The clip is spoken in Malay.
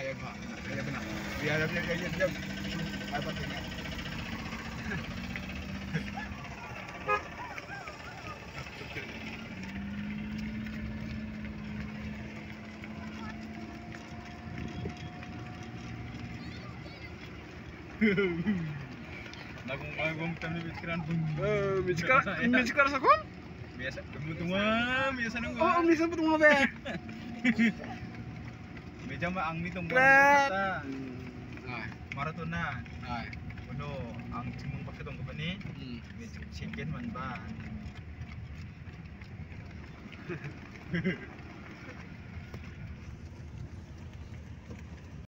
ya Pak. Ya benar. Biar dia apa tuh? Nagong kami pikiran pun. Bicara sakon? Biasa tunggu biasa nunggu. Oh, bisa betul be. Meja mah ang nitong Kret. Nah, maratona. Ay. Ano, ang simong pagkatong ko ni? Medyo chicken man ba?